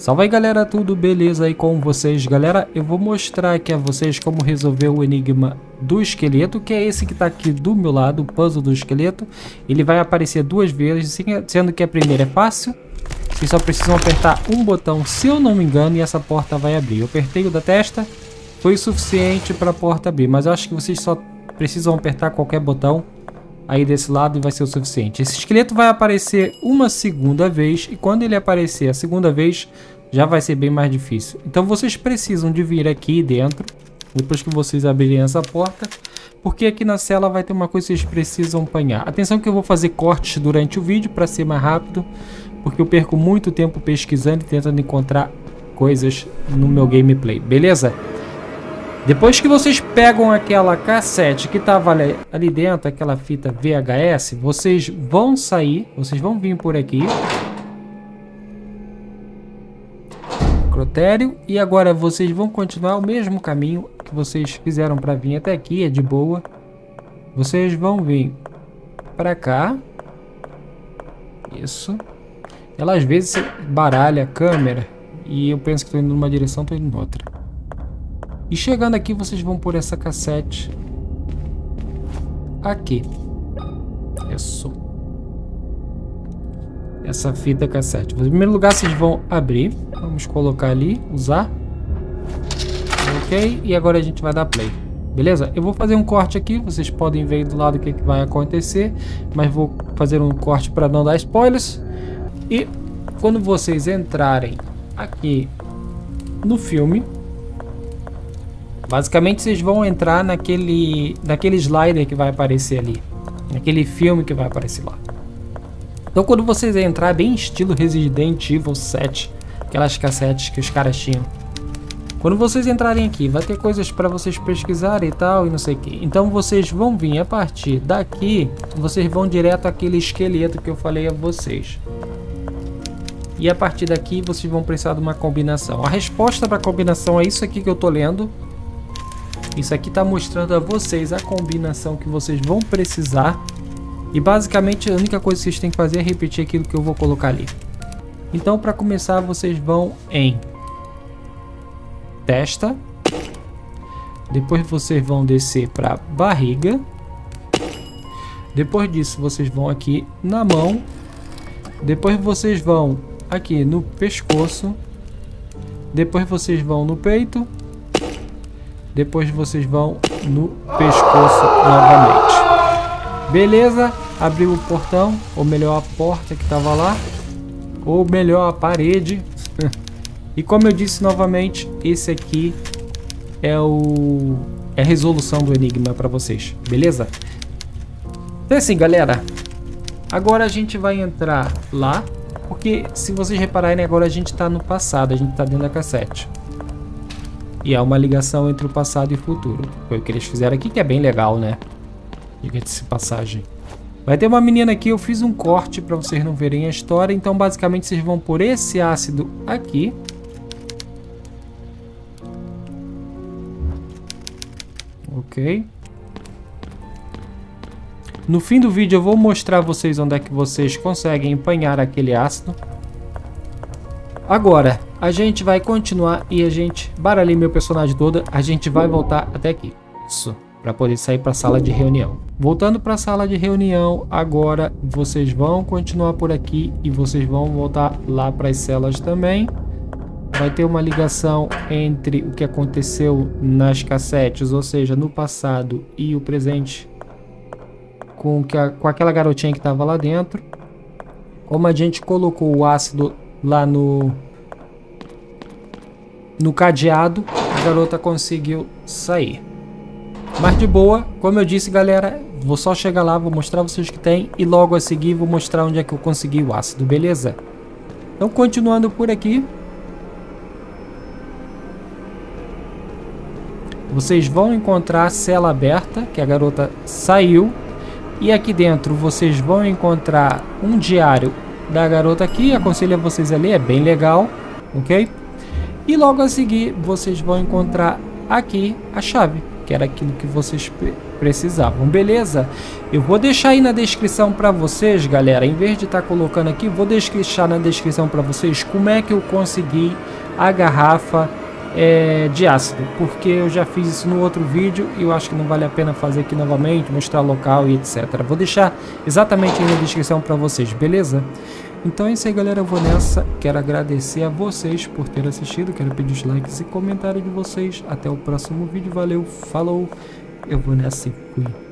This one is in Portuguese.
Salve aí galera, tudo beleza aí com vocês? Galera, eu vou mostrar aqui a vocês como resolver o enigma do esqueleto, que é esse que tá aqui do meu lado, o puzzle do esqueleto. Ele vai aparecer duas vezes, sendo que a primeira é fácil. Vocês só precisam apertar um botão, se eu não me engano, e essa porta vai abrir. Eu apertei o da testa, foi o suficiente para a porta abrir, mas eu acho que vocês só precisam apertar qualquer botão aí desse lado e vai ser o suficiente. Esse esqueleto vai aparecer uma segunda vez, e quando ele aparecer a segunda vez já vai ser bem mais difícil. Então vocês precisam de vir aqui dentro depois que vocês abrirem essa porta, porque aqui na cela vai ter uma coisa que vocês precisam apanhar. Atenção que eu vou fazer cortes durante o vídeo para ser mais rápido, porque eu perco muito tempo pesquisando e tentando encontrar coisas no meu gameplay, beleza? Depois que vocês pegam aquela cassete que estava ali dentro, aquela fita VHS, vocês vão sair, vocês vão vir por aqui. Necrotério. E agora vocês vão continuar o mesmo caminho que vocês fizeram para vir até aqui, é de boa. Vocês vão vir para cá. Isso. Ela às vezes baralha a câmera e eu penso que estou indo numa direção, estou indo em outra. E chegando aqui, vocês vão pôr essa cassete aqui. Isso. Essa fita cassete. Em primeiro lugar, vocês vão abrir. Vamos colocar ali, usar. Ok. E agora a gente vai dar play. Beleza? Eu vou fazer um corte aqui. Vocês podem ver do lado o que vai acontecer. Mas vou fazer um corte para não dar spoilers. E quando vocês entrarem aqui no filme, basicamente vocês vão entrar naquele slider que vai aparecer ali, naquele filme que vai aparecer lá. Então quando vocês entrar, bem estilo Resident Evil 7, aquelas cassetes que os caras tinham. Quando vocês entrarem aqui, vai ter coisas para vocês pesquisarem e tal, e não sei o que. Então vocês vão vir a partir daqui, vocês vão direto àquele esqueleto que eu falei a vocês. E a partir daqui vocês vão precisar de uma combinação. A resposta para a combinação é isso aqui que eu tô lendo. Isso aqui está mostrando a vocês a combinação que vocês vão precisar. E basicamente a única coisa que vocês têm que fazer é repetir aquilo que eu vou colocar ali. Então para começar vocês vão em testa. Depois vocês vão descer para barriga. Depois disso vocês vão aqui na mão. Depois vocês vão aqui no pescoço. Depois vocês vão no peito. Depois vocês vão no pescoço novamente. Beleza? Abriu o portão, ou melhor a porta que estava lá, ou melhor a parede. E como eu disse novamente, esse aqui é a resolução do enigma para vocês. Beleza? Então assim galera, agora a gente vai entrar lá, porque se vocês repararem agora a gente está no passado, a gente está dentro da cassete. E há uma ligação entre o passado e o futuro. Foi o que eles fizeram aqui, que é bem legal, né? Diga-se de passagem. Vai ter uma menina aqui, eu fiz um corte para vocês não verem a história. Então, basicamente, vocês vão por esse ácido aqui. Ok. No fim do vídeo eu vou mostrar a vocês onde é que vocês conseguem empanhar aquele ácido. Agora, a gente vai continuar e a gente baralhei meu personagem todo, a gente vai voltar até aqui. Isso, para poder sair para a sala de reunião. Voltando para a sala de reunião, agora vocês vão continuar por aqui e vocês vão voltar lá para as celas também. Vai ter uma ligação entre o que aconteceu nas cassetes, ou seja, no passado e o presente, com aquela garotinha que estava lá dentro. Como a gente colocou o ácido lá no cadeado, a garota conseguiu sair. Mas de boa, como eu disse galera, vou só chegar lá, vou mostrar vocês o que tem e logo a seguir vou mostrar onde é que eu consegui o ácido, beleza? Então continuando por aqui, vocês vão encontrar a cela aberta, que a garota saiu. E aqui dentro vocês vão encontrar um diário da garota aqui, aconselho a vocês a ler, é bem legal, ok? E logo a seguir vocês vão encontrar aqui a chave, que era aquilo que vocês precisavam, beleza? Eu vou deixar aí na descrição para vocês, galera, em vez de estar colocando aqui, vou deixar na descrição para vocês como é que eu consegui a garrafa de ácido, porque eu já fiz isso no outro vídeo e eu acho que não vale a pena fazer aqui novamente, mostrar local e etc. Vou deixar exatamente aí na descrição para vocês, beleza? Então é isso aí, galera, eu vou nessa. Quero agradecer a vocês por terem assistido, quero pedir os likes e comentários de vocês. Até o próximo vídeo, valeu, falou, eu vou nessa e fui.